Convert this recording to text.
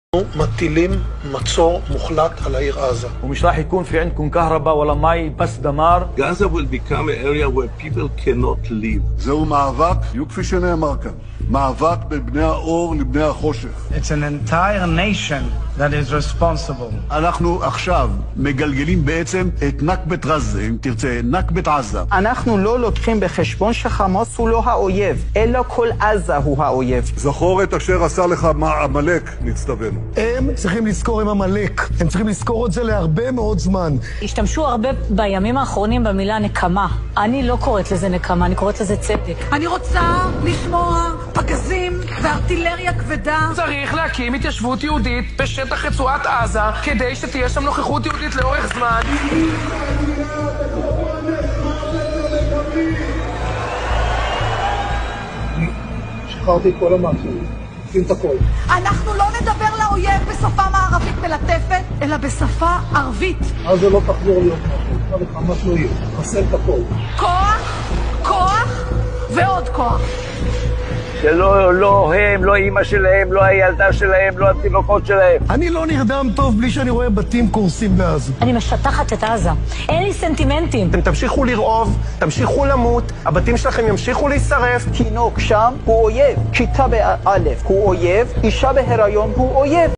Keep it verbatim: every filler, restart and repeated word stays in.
מטילים מצור מוחלט על העיר עזה. ومش راح يكون في عندكم كهرباء ولا مي بس دمار. Gaza will become an area where people cannot live. זהו מאבק, יהיו כפי שנאמר כאן, מאבק בין בני האור לבני החושך. It's an entire nation that is responsible. אנחנו עכשיו מגלגלים בעצם את נכבת עזה, אם תרצה, נכבת עזה. אנחנו לא לוקחים בחשבון שחמאס הוא לא האויב, אלא כל עזה הוא האויב. זכור את אשר עשה לך עמלק, נצטווינו. הם צריכים לזכור עם עמלק, הם צריכים לזכור את זה להרבה מאוד זמן. השתמשו הרבה בימים האחרונים במילה נקמה. אני לא קוראת לזה נקמה, אני קוראת לזה צדק. אני רוצה לשמוע פגזים וארטילריה כבדה. צריך להקים התיישבות יהודית בשטח רצועת עזה, כדי שתהיה שם נוכחות יהודית לאורך זמן. שחררתי את כל המאחרים, עושים את הכל. אנחנו לא נדבר לאויב בשפה מערבית מלטפת, אלא בשפה ערבית. אז זה לא תחזור להיות משהו, וחמאס לא יהיה, חסל את הכל. כוח, כוח ועוד כוח. שלא לא הם, לא אמא שלהם, לא הילדה שלהם, לא התינוקות שלהם. אני לא נרדם טוב בלי שאני רואה בתים קורסים בעזה. אני משטחת את עזה. אין לי סנטימנטים. אתם תמשיכו לרעוב, תמשיכו למות, הבתים שלכם ימשיכו להישרף. תינוק שם הוא אויב, כיתה באלף הוא אויב, אישה בהיריון הוא אויב.